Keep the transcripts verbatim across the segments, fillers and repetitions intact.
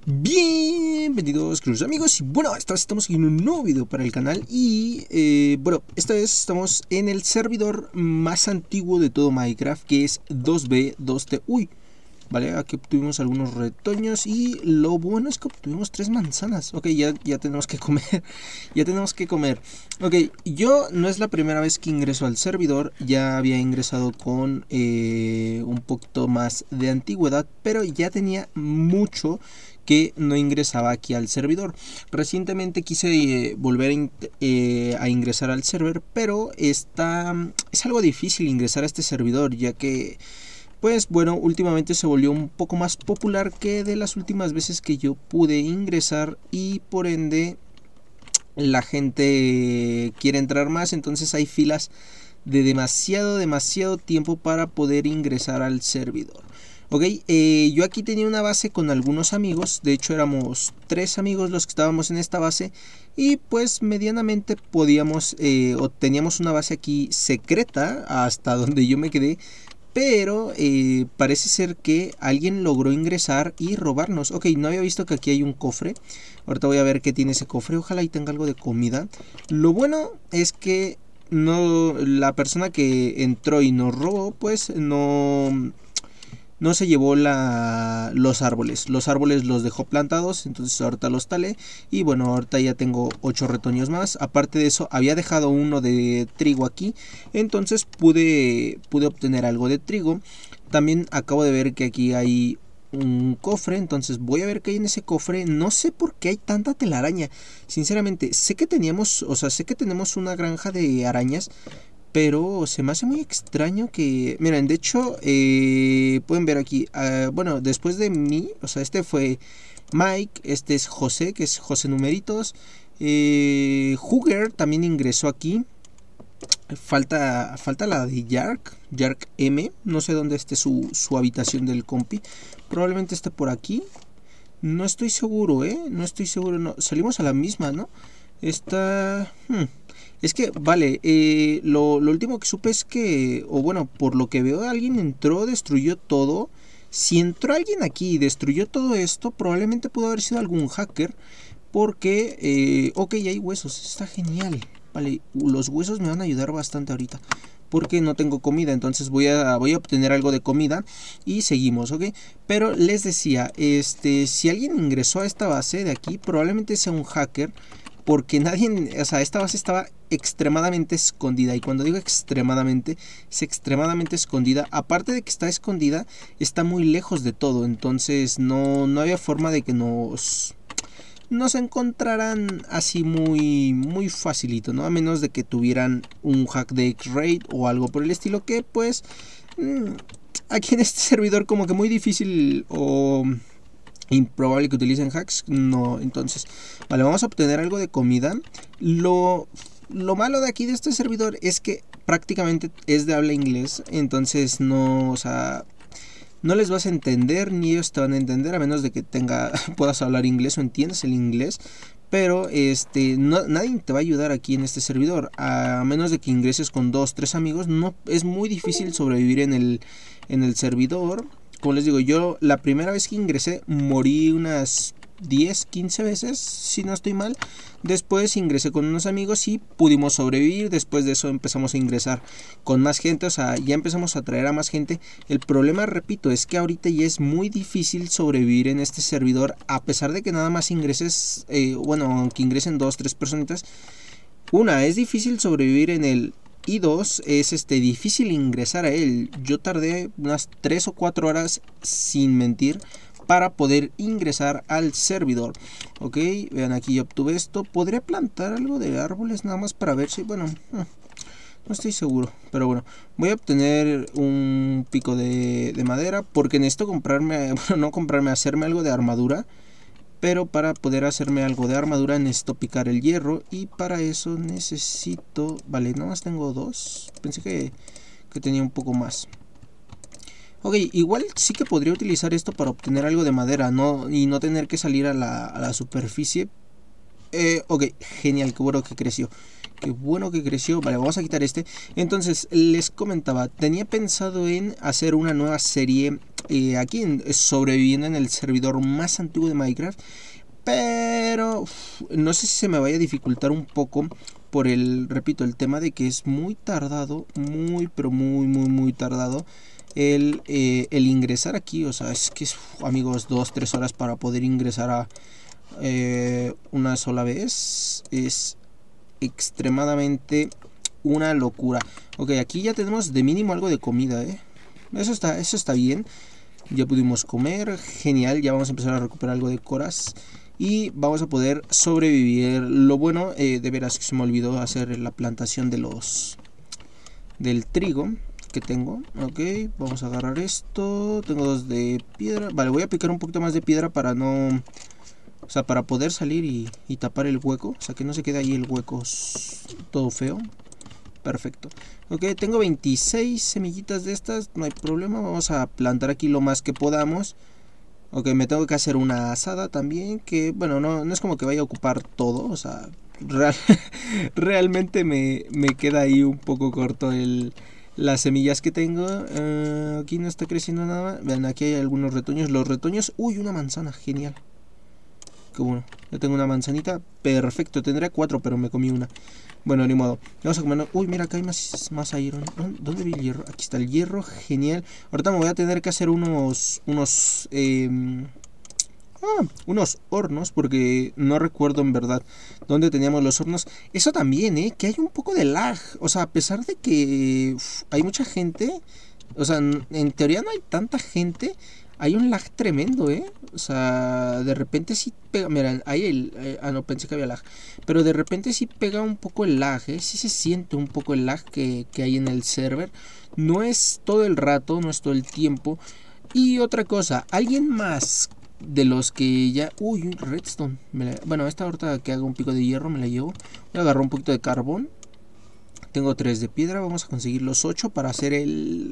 Bienvenidos, queridos amigos, y bueno, esta vez estamos en un nuevo video para el canal. Y eh, bueno, esta vez estamos en el servidor más antiguo de todo Minecraft, que es dos B dos T. Uy, vale, aquí obtuvimos algunos retoños y lo bueno es que obtuvimos tres manzanas. Ok, ya, ya tenemos que comer, ya tenemos que comer. Ok, yo no es la primera vez que ingreso al servidor, ya había ingresado con eh, un poquito más de antigüedad, pero ya tenía mucho que no ingresaba aquí al servidor. Recientemente quise eh, volver a, in eh, a ingresar al server, pero está, es algo difícil ingresar a este servidor, ya que pues bueno, últimamente se volvió un poco más popular que de las últimas veces que yo pude ingresar, y por ende la gente quiere entrar más, entonces hay filas de demasiado, demasiado tiempo para poder ingresar al servidor. Ok, eh, yo aquí tenía una base con algunos amigos, de hecho éramos tres amigos los que estábamos en esta base, y pues medianamente podíamos, eh, o teníamos una base aquí secreta hasta donde yo me quedé, pero eh, parece ser que alguien logró ingresar y robarnos. Ok, no había visto que aquí hay un cofre, ahorita voy a ver qué tiene ese cofre, ojalá y tenga algo de comida. Lo bueno es que no, la persona que entró y nos robó, pues no... No se llevó la, los árboles, los árboles los dejó plantados, entonces ahorita los talé. Y bueno, ahorita ya tengo ocho retoños más. Aparte de eso, había dejado uno de trigo aquí, entonces pude, pude obtener algo de trigo. También acabo de ver que aquí hay un cofre, entonces voy a ver qué hay en ese cofre. No sé por qué hay tanta telaraña, sinceramente. Sé que teníamos, o sea, sé que tenemos una granja de arañas, pero se me hace muy extraño que... Miren, de hecho, eh, pueden ver aquí, uh, bueno, después de mí, o sea, este fue Mike, este es José, que es José Numeritos, eh, Hugger también ingresó aquí, falta, falta la de Yark, Yark M, no sé dónde esté su, su habitación del compi, probablemente esté por aquí, no estoy seguro, eh, no estoy seguro, no, salimos a la misma, ¿no? Está... Hmm. Es que, vale, eh, lo, lo último que supe es que, o bueno, por lo que veo, alguien entró, destruyó todo. Si entró alguien aquí y destruyó todo esto, probablemente pudo haber sido algún hacker. Porque, eh, ok, hay huesos, está genial. Vale, los huesos me van a ayudar bastante ahorita, porque no tengo comida, entonces voy a, voy a obtener algo de comida y seguimos, ¿ok? Pero les decía, este, si alguien ingresó a esta base de aquí, probablemente sea un hacker, porque nadie, o sea, esta base estaba extremadamente escondida, y cuando digo extremadamente, es extremadamente escondida. Aparte de que está escondida, está muy lejos de todo, entonces no, no había forma de que nos... nos encontraran así muy muy facilito, ¿no? A menos de que tuvieran un hack de X-Raid o algo por el estilo, que pues mmm, aquí en este servidor como que muy difícil o improbable que utilicen hacks, no. Entonces, vale, vamos a obtener algo de comida. Lo, lo malo de aquí de este servidor es que prácticamente es de habla inglés, entonces no, o sea... no les vas a entender, ni ellos te van a entender, a menos de que tenga, puedas hablar inglés o entiendas el inglés. Pero este, no, nadie te va a ayudar aquí en este servidor, a menos de que ingreses con dos, tres amigos. No, es muy difícil sobrevivir en el, en el servidor. Como les digo, yo la primera vez que ingresé morí unas diez, quince veces, si no estoy mal. Después ingresé con unos amigos y pudimos sobrevivir. Después de eso empezamos a ingresar con más gente, o sea, ya empezamos a traer a más gente. El problema, repito, es que ahorita ya es muy difícil sobrevivir en este servidor, a pesar de que nada más ingreses, eh, bueno, aunque ingresen dos, tres personitas. Una, es difícil sobrevivir en el... y dos, es este, difícil ingresar a él. Yo tardé unas tres o cuatro horas, sin mentir, para poder ingresar al servidor. Ok, vean, aquí yo obtuve esto. Podría plantar algo de árboles nada más para ver si, bueno, no estoy seguro, pero bueno, voy a obtener un pico de, de madera, porque necesito comprarme, bueno, no comprarme, hacerme algo de armadura. Pero para poder hacerme algo de armadura necesito picar el hierro, y para eso necesito... vale, nada más tengo dos, pensé que, que tenía un poco más. Ok, igual sí que podría utilizar esto para obtener algo de madera, ¿no? Y no tener que salir a la, a la superficie. Eh, ok, genial, qué bueno que creció. Qué bueno que creció. Vale, vamos a quitar este. Entonces, les comentaba, tenía pensado en hacer una nueva serie eh, aquí en, sobreviviendo en el servidor más antiguo de Minecraft. Pero uf, no sé si se me vaya a dificultar un poco por el, repito, el tema de que es muy tardado, muy, pero muy, muy, muy tardado el, eh, el ingresar aquí. O sea, es que es, uf, amigos, dos, tres horas para poder ingresar a eh, una sola vez. Es extremadamente una locura. Ok, aquí ya tenemos de mínimo algo de comida, ¿eh? Eso está, eso está bien. Ya pudimos comer, genial. Ya vamos a empezar a recuperar algo de coras y vamos a poder sobrevivir. Lo bueno, eh, de veras que se me olvidó hacer la plantación de los del trigo que tengo. Ok, vamos a agarrar esto. Tengo dos de piedra. Vale, voy a picar un poquito más de piedra para no, o sea, para poder salir y, y tapar el hueco. O sea, que no se quede ahí el hueco todo feo. Perfecto. Ok, tengo veintiséis semillitas de estas, no hay problema. Vamos a plantar aquí lo más que podamos. Ok, me tengo que hacer una asada también, que bueno, no, no es como que vaya a ocupar todo. O sea, real, realmente me, me queda ahí un poco corto el, las semillas que tengo. Uh, aquí no está creciendo nada. Vean, aquí hay algunos retoños. Los retoños, uy, una manzana, genial. Qué bueno, ya tengo una manzanita, perfecto. Tendría cuatro, pero me comí una. Bueno, ni modo. Vamos a comer. Uy, mira, acá hay más, más iron. ¿Dónde vi el hierro? Aquí está el hierro, genial. Ahorita me voy a tener que hacer unos, unos, eh, ah, unos hornos, porque no recuerdo en verdad dónde teníamos los hornos. Eso también, eh, que hay un poco de lag. O sea, a pesar de que uf, hay mucha gente, o sea, en, en teoría no hay tanta gente. Hay un lag tremendo, ¿eh? O sea, de repente sí pega... Mira, ahí el... Eh, ah, no, pensé que había lag. Pero de repente sí pega un poco el lag, ¿eh? Sí se siente un poco el lag que, que hay en el server. No es todo el rato, no es todo el tiempo. Y otra cosa, alguien más de los que ya... Uy, un redstone. Me la... Bueno, esta ahorita que haga un pico de hierro me la llevo. Voy a agarrar un poquito de carbón. Tengo tres de piedra. Vamos a conseguir los ocho para hacer el...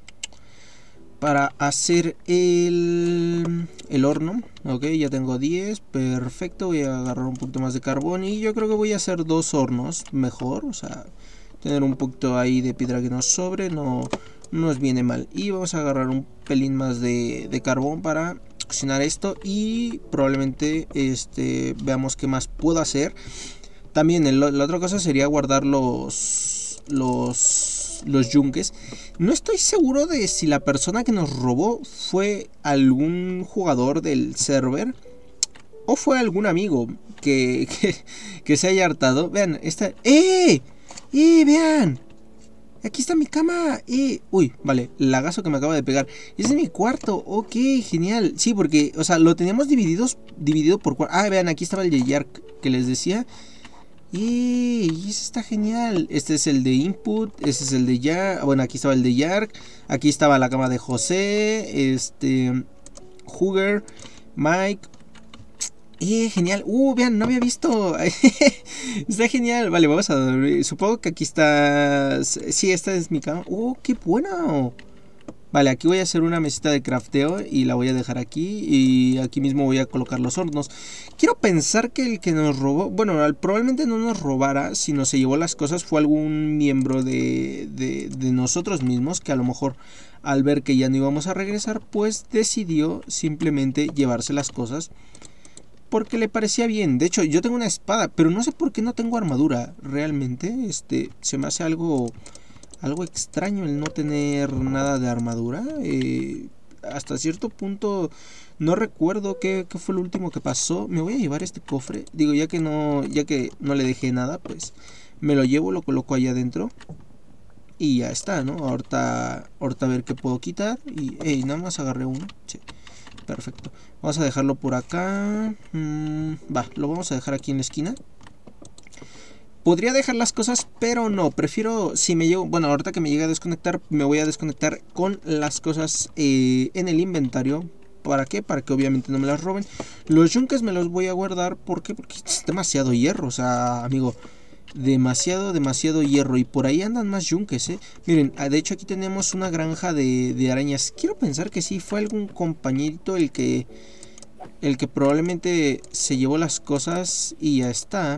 Para hacer el, el horno. Ok, ya tengo diez. Perfecto, voy a agarrar un poquito más de carbón. Y yo creo que voy a hacer dos hornos mejor. O sea, tener un poquito ahí de piedra que nos sobre no nos viene mal. Y vamos a agarrar un pelín más de, de carbón para cocinar esto. Y probablemente este, veamos qué más puedo hacer. También el, la otra cosa sería guardar los... Los... los yunques. No estoy seguro de si la persona que nos robó fue algún jugador del server o fue algún amigo que, que, que se haya hartado. Vean, esta... ¡Eh! ¡Eh! Vean. Aquí está mi cama. ¡Eh! Uy, vale, lagazo que me acaba de pegar. Ese es mi cuarto. Ok, genial. Sí, porque, o sea, lo teníamos divididos, dividido por cuartos. Ah, vean, aquí estaba el de Yark que les decía. Y ese está genial. Este es el de input. Este es el de Yark. Bueno, aquí estaba el de Yark. Aquí estaba la cama de José. Este. Hugger. Mike. Eh, genial. Uh, vean, no había visto. Está genial. Vale, vamos a dormir. Supongo que aquí está. Sí, esta es mi cama. Uh, qué bueno. Vale, aquí voy a hacer una mesita de crafteo y la voy a dejar aquí. Y aquí mismo voy a colocar los hornos. Quiero pensar que el que nos robó... Bueno, probablemente no nos robara, sino se llevó las cosas. Fue algún miembro de, de, de nosotros mismos que a lo mejor al ver que ya no íbamos a regresar, pues decidió simplemente llevarse las cosas porque le parecía bien. De hecho, yo tengo una espada, pero no sé por qué no tengo armadura. Realmente, este, se me hace algo... Algo extraño el no tener nada de armadura. Eh, hasta cierto punto no recuerdo qué, qué fue lo último que pasó. Me voy a llevar este cofre. Digo, ya que no, ya que no le dejé nada, pues me lo llevo, lo coloco allá adentro. Y ya está, ¿no? Ahorita, ahorita a ver qué puedo quitar. Y hey, nada más agarré uno. Sí, perfecto. Vamos a dejarlo por acá. Mm, va, lo vamos a dejar aquí en la esquina. Podría dejar las cosas, pero no, prefiero, si me llego, bueno, ahorita que me llegue a desconectar, me voy a desconectar con las cosas eh, en el inventario. ¿Para qué? Para que obviamente no me las roben. Los yunques me los voy a guardar, ¿por qué? Porque es demasiado hierro, o sea, amigo, demasiado, demasiado hierro. Y por ahí andan más yunques, ¿eh? Miren, de hecho aquí tenemos una granja de, de arañas. Quiero pensar que sí, fue algún compañerito el que, el que probablemente se llevó las cosas y ya está.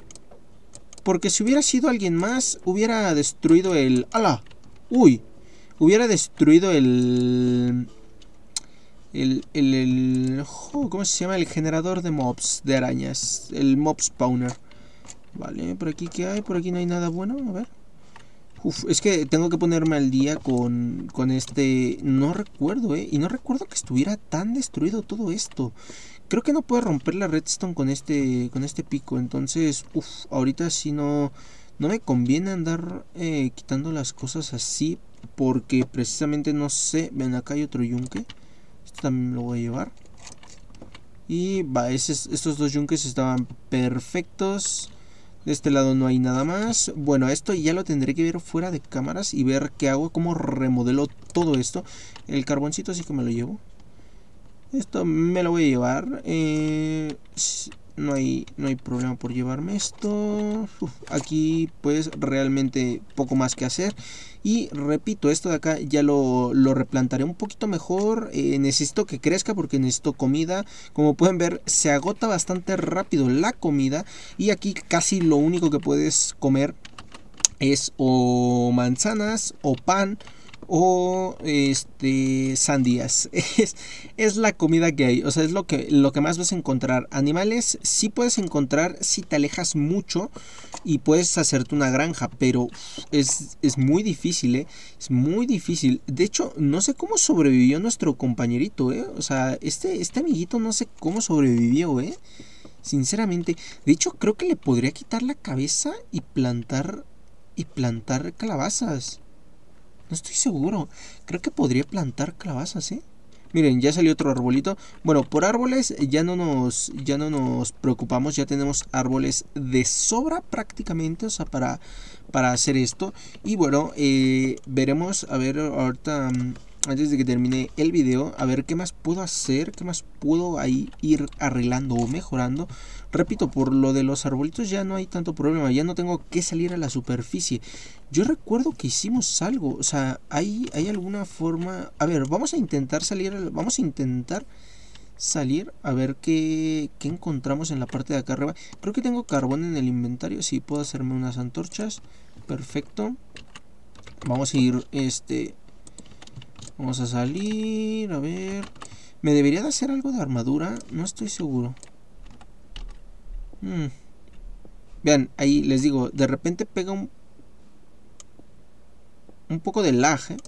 Porque si hubiera sido alguien más, hubiera destruido el... ¡Hala! ¡Uy! hubiera destruido el... El, el, el oh, ¿cómo se llama? El generador de mobs, de arañas. El mob spawner. Vale, por aquí ¿qué hay? Por aquí no hay nada bueno, a ver. Uf, es que tengo que ponerme al día con, con este... No recuerdo, eh. Y no recuerdo que estuviera tan destruido todo esto. Creo que no puedo romper la redstone con este, con este pico. Entonces, uff, ahorita sí no... No me conviene andar eh, quitando las cosas así. Porque precisamente no sé... Ven, acá hay otro yunque. Este también lo voy a llevar. Y va, ese, estos dos yunques estaban perfectos. De este lado no hay nada más. Bueno, esto ya lo tendré que ver fuera de cámaras y ver qué hago, cómo remodelo todo esto. El carboncito sí que me lo llevo. Esto me lo voy a llevar. Eh, no, hay, no hay problema por llevarme esto. Uf, aquí pues realmente poco más que hacer. Y repito, esto de acá ya lo, lo replantaré un poquito mejor. Eh, necesito que crezca porque necesito comida. Como pueden ver, se agota bastante rápido la comida. Y aquí casi lo único que puedes comer es o manzanas o pan o este sandías. Es, es la comida que hay. O sea, es lo que, lo que más vas a encontrar. Animales sí puedes encontrar si te alejas mucho y puedes hacerte una granja, pero es, es muy difícil, ¿eh? Es muy difícil. De hecho, no sé cómo sobrevivió nuestro compañerito, ¿eh? O sea, este, este amiguito no sé cómo sobrevivió, ¿eh? Sinceramente. De hecho, creo que le podría quitar la cabeza y plantar y plantar calabazas. No estoy seguro. Creo que podría plantar calabazas, ¿eh? Miren, ya salió otro arbolito. Bueno, por árboles ya no nos, ya no nos preocupamos. Ya tenemos árboles de sobra prácticamente. O sea, para, para hacer esto. Y bueno, eh, veremos. A ver, ahorita, antes de que termine el video, a ver qué más puedo hacer. Qué más puedo ahí ir arreglando o mejorando. Repito, por lo de los arbolitos ya no hay tanto problema. Ya no tengo que salir a la superficie. Yo recuerdo que hicimos algo. O sea, ¿hay, hay alguna forma? A ver, vamos a intentar salir. Vamos a intentar salir. A ver qué, qué encontramos en la parte de acá arriba. Creo que tengo carbón en el inventario. Sí, puedo hacerme unas antorchas. Perfecto. Vamos a ir, este... Vamos a salir. A ver... ¿Me debería de hacer algo de armadura? No estoy seguro. Hmm. Vean, ahí les digo, de repente pega un... Un poco de lag, ¿eh?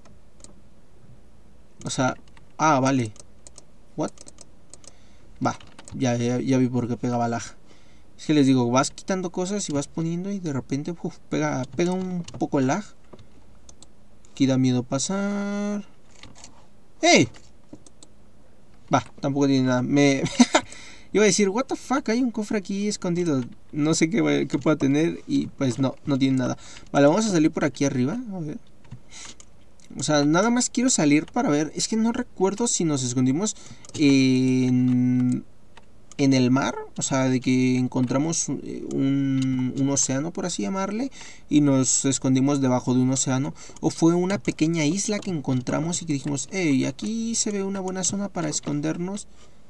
O sea... Ah, vale. What? Va, ya, ya, ya vi por qué pegaba lag. Es que les digo, vas quitando cosas y vas poniendo y de repente uf, pega, pega un poco el lag. Aquí da miedo pasar. ¡Ey! Va, tampoco tiene nada. Me... Iba a decir, what the fuck, hay un cofre aquí escondido. No sé qué, qué pueda tener. Y pues no, no tiene nada. Vale, vamos a salir por aquí arriba. A ver. O sea, nada más quiero salir para ver. Es que no recuerdo si nos escondimos en, en el mar. O sea, de que encontramos un, un océano, por así llamarle. Y nos escondimos debajo de un océano. O fue una pequeña isla que encontramos y que dijimos, hey, aquí se ve una buena zona para escondernos.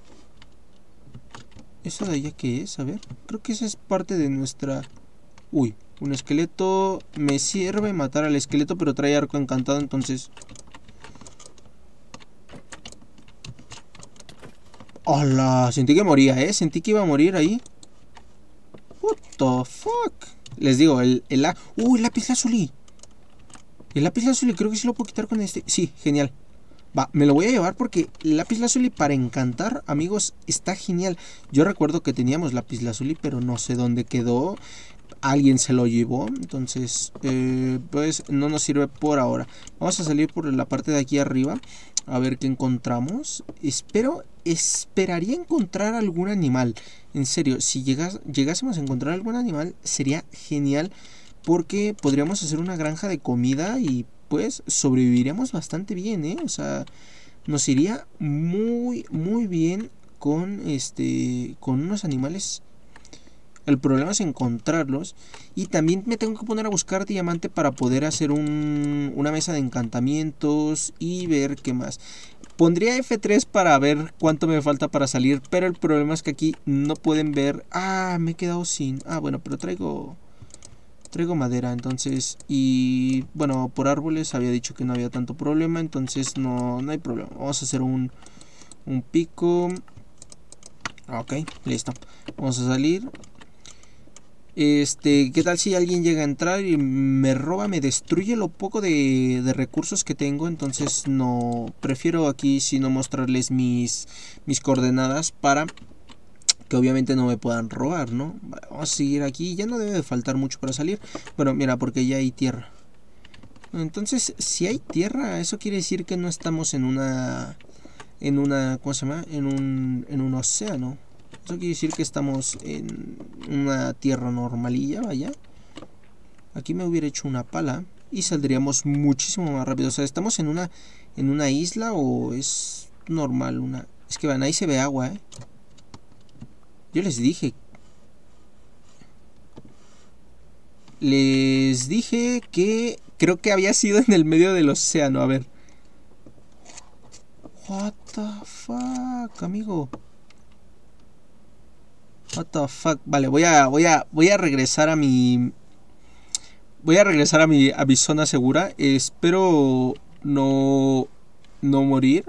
¿Eso de allá qué es? A ver. Creo que esa es parte de nuestra... Uy, un esqueleto. Me sirve matar al esqueleto, pero trae arco encantado, entonces... ¡Hola! Sentí que moría, ¿eh? Sentí que iba a morir ahí. What the fuck. Les digo, el... el la... ¡Uy, el lápiz lazuli! El lápiz lazuli creo que sí lo puedo quitar con este. Sí, genial. Va, me lo voy a llevar porque el lapislázuli para encantar, amigos, está genial. Yo recuerdo que teníamos lapislázuli, pero no sé dónde quedó. Alguien se lo llevó, entonces eh, pues no nos sirve por ahora. Vamos a salir por la parte de aquí arriba a ver qué encontramos. Espero, esperaría encontrar algún animal. En serio, si llegas, llegásemos a encontrar algún animal sería genial, porque podríamos hacer una granja de comida y pues sobreviviríamos bastante bien, ¿eh? O sea, nos iría muy, muy bien con este, con unos animales. El problema es encontrarlos. Y también me tengo que poner a buscar diamante para poder hacer un, una mesa de encantamientos y ver qué más. Pondría F tres para ver cuánto me falta para salir, pero el problema es que aquí no pueden ver. Ah, me he quedado sin... Ah, bueno, pero traigo... Traigo madera, entonces, y bueno, por árboles había dicho que no había tanto problema, entonces no, no hay problema. Vamos a hacer un, un pico. Ok, listo. Vamos a salir. Este, ¿qué tal si alguien llega a entrar y me roba, me destruye lo poco de, de recursos que tengo? Entonces no, prefiero aquí si no mostrarles mis, mis coordenadas para que obviamente no me puedan robar, ¿no? Vamos a seguir aquí, ya no debe de faltar mucho para salir. Bueno, mira, porque ya hay tierra. Entonces, si hay tierra, eso quiere decir que no estamos en una... En una... ¿Cómo se llama? En un, en un océano. Eso quiere decir que estamos en una tierra normalilla, vaya. Aquí me hubiera hecho una pala y saldríamos muchísimo más rápido. O sea, ¿estamos en una, en una isla o es normal? Una... Es que van, ahí se ve agua, ¿eh? Yo les dije. Les dije que creo que había sido en el medio del océano. A ver. What the fuck, amigo. What the fuck. Vale, voy a voy a voy a regresar a mi Voy a regresar a mi a mi zona segura. Espero no no morir.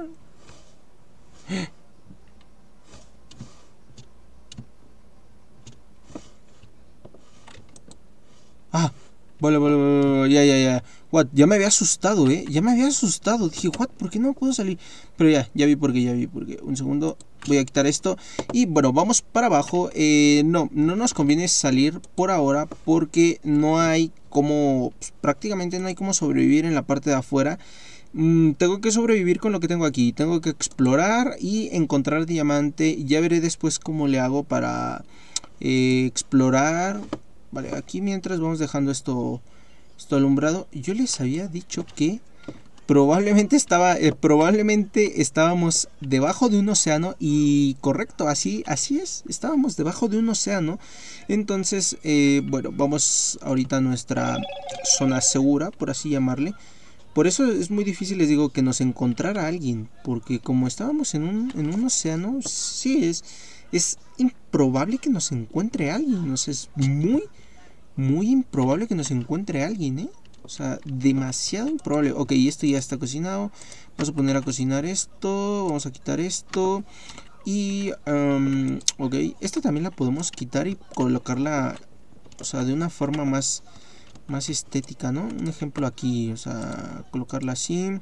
Ah, vale, vale, vale, ya, ya, ya. What, ya me había asustado, eh. Ya me había asustado. Dije, what, ¿por qué no puedo salir? Pero ya, ya vi por qué, ya vi por qué. Un segundo, voy a quitar esto. Y bueno, vamos para abajo. Eh, no, no nos conviene salir por ahora porque no hay como, pues, prácticamente no hay como sobrevivir en la parte de afuera. Mm, tengo que sobrevivir con lo que tengo aquí. Tengo que explorar y encontrar diamante. Ya veré después cómo le hago para eh, explorar. Vale, aquí mientras vamos dejando esto, esto alumbrado. Yo les había dicho que probablemente estaba, eh, probablemente estábamos debajo de un océano. Y correcto, así, así es. Estábamos debajo de un océano. Entonces, eh, bueno, vamos ahorita a nuestra zona segura, por así llamarle. Por eso es muy difícil, les digo, que nos encontrara alguien. Porque como estábamos en un, en un océano, sí, es, es improbable que nos encuentre alguien. O sea, es muy... Muy improbable que nos encuentre alguien, ¿eh? O sea, demasiado improbable. Ok, esto ya está cocinado. Vamos a poner a cocinar esto. Vamos a quitar esto. Y, um, ok, esta también la podemos quitar y colocarla, o sea, de una forma más, más estética, ¿no? Un ejemplo aquí, o sea, colocarla así.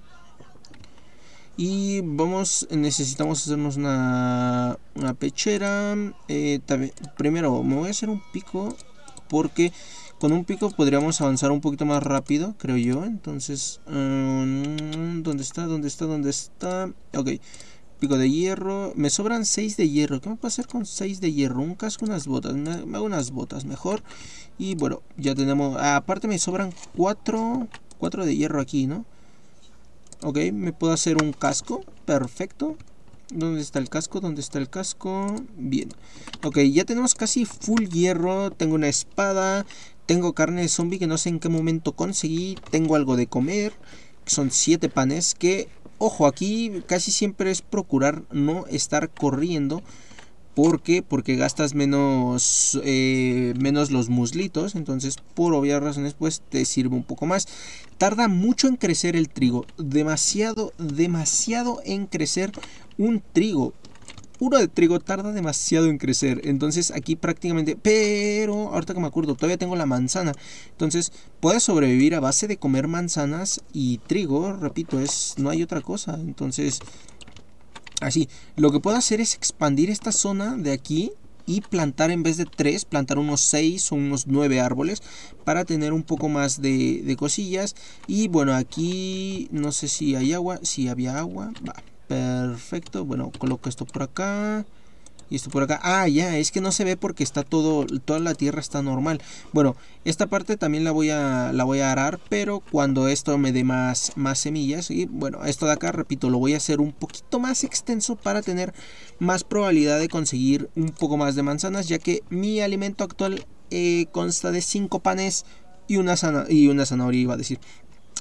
Y vamos, necesitamos hacernos una, una pechera. Eh, también, primero, me voy a hacer un pico. Porque con un pico podríamos avanzar un poquito más rápido, creo yo. Entonces, um, ¿dónde está? ¿Dónde está? ¿Dónde está? Ok, pico de hierro. Me sobran seis de hierro. ¿Qué me puedo hacer con seis de hierro? Un casco, unas botas. Me, me hago unas botas mejor. Y bueno, ya tenemos... Ah, aparte me sobran cuatro de hierro aquí, ¿no? Ok, me puedo hacer un casco. Perfecto. ¿Dónde está el casco? ¿Dónde está el casco? Bien. Ok, ya tenemos casi full hierro. Tengo una espada. Tengo carne de zombie que no sé en qué momento conseguí. Tengo algo de comer. Que son siete panes. Que, ojo, aquí casi siempre es procurar no estar corriendo. ¿Por qué? Porque gastas menos, eh, menos los muslitos. Entonces, por obvias razones, pues te sirve un poco más. Tarda mucho en crecer el trigo. Demasiado, demasiado en crecer un trigo. Uno de trigo tarda demasiado en crecer. Entonces aquí prácticamente... Pero ahorita que me acuerdo, todavía tengo la manzana. Entonces puedes sobrevivir a base de comer manzanas y trigo. Repito, es no hay otra cosa. Entonces... Así, lo que puedo hacer es expandir esta zona de aquí y plantar en vez de tres, plantar unos seis o unos nueve árboles para tener un poco más de, de cosillas. Y bueno, aquí no sé si hay agua, si había agua, va, perfecto. Bueno, coloco esto por acá y esto por acá. Ah, ya, es que no se ve porque está todo, toda la tierra está normal. Bueno, esta parte también la voy a, la voy a arar, pero cuando esto me dé más, más semillas. Y bueno, esto de acá, repito, lo voy a hacer un poquito más extenso para tener más probabilidad de conseguir un poco más de manzanas, ya que mi alimento actual eh, consta de cinco panes y una, zana y una zanahoria, iba a decir.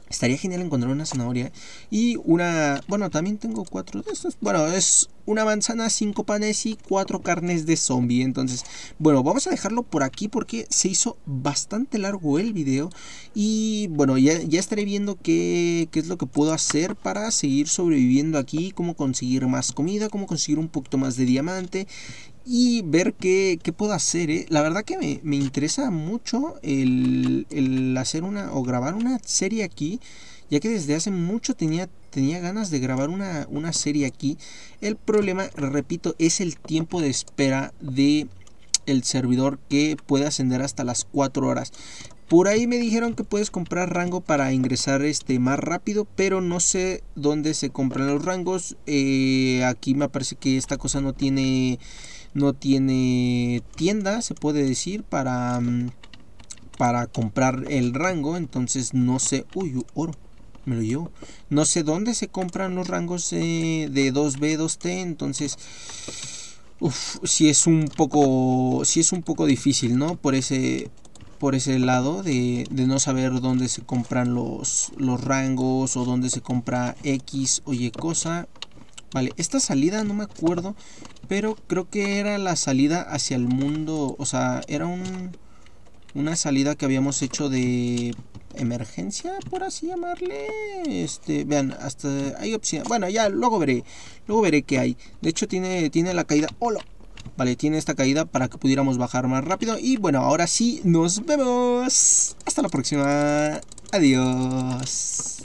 Estaría genial encontrar una zanahoria y una... Bueno, también tengo cuatro de estos. Bueno, es una manzana, cinco panes y cuatro carnes de zombie. Entonces, bueno, vamos a dejarlo por aquí porque se hizo bastante largo el video. Y bueno, ya, ya estaré viendo qué, qué es lo que puedo hacer para seguir sobreviviendo aquí. Cómo conseguir más comida, cómo conseguir un poquito más de diamante. Y ver qué, qué puedo hacer, ¿eh? La verdad que me, me interesa mucho el, el hacer una o grabar una serie aquí, ya que desde hace mucho tenía, tenía ganas de grabar una, una serie aquí. El problema, repito, es el tiempo de espera de el servidor, que puede ascender hasta las cuatro horas. Por ahí me dijeron que puedes comprar rango para ingresar este más rápido, pero no sé dónde se compran los rangos. Eh, aquí me parece que esta cosa no tiene... No tiene tienda, se puede decir, para, para comprar el rango. Entonces no sé... Uy, oro, me lo llevo. No sé dónde se compran los rangos eh, de dos B, dos T. Entonces... Uf, sí es un poco... Sí es un poco difícil, ¿no? Por ese... Por ese lado de, de no saber dónde se compran los, los rangos, o dónde se compra X o Y cosa. Vale, esta salida no me acuerdo, pero creo que era la salida hacia el mundo. O sea, era un, una salida que habíamos hecho de emergencia, por así llamarle. Este, vean, hasta hay opción. Bueno, ya luego veré. Luego veré qué hay. De hecho, tiene, tiene la caída. ¡Hola! Vale, tiene esta caída para que pudiéramos bajar más rápido. Y bueno, ahora sí, nos vemos. Hasta la próxima. Adiós.